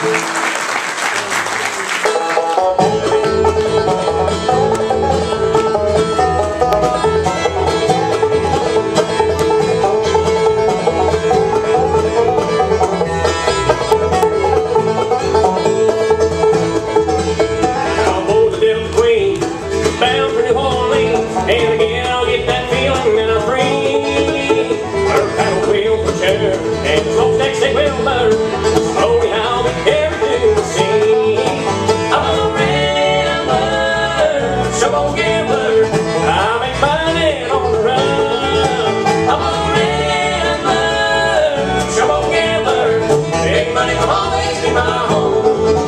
Showboat gambler, I make money on the run. I'm a rambler, showboat gambler, big money will always be my home.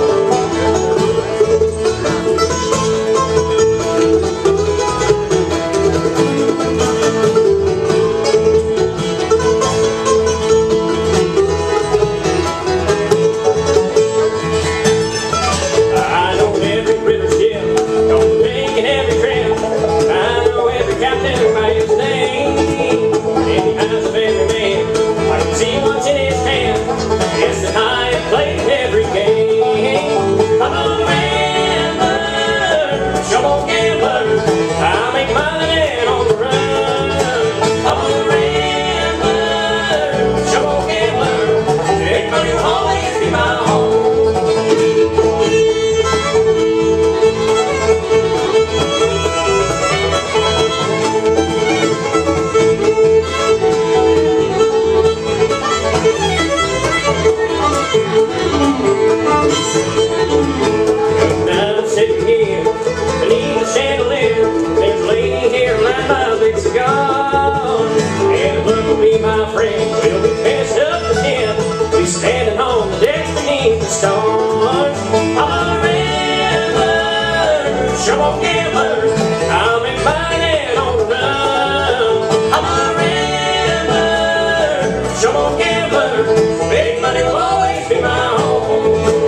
Showboat gambler, I'll make money on the run. I'm a rambler, showboat gambler, big money will always be my home.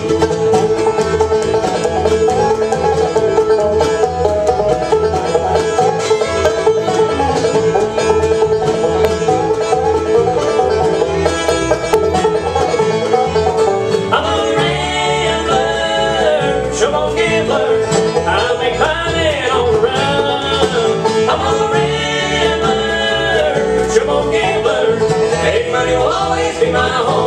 I'm a rambler, showboat gambler, I'll make money on the run. I'm a rambler, showboat gambler, big money will always be my home.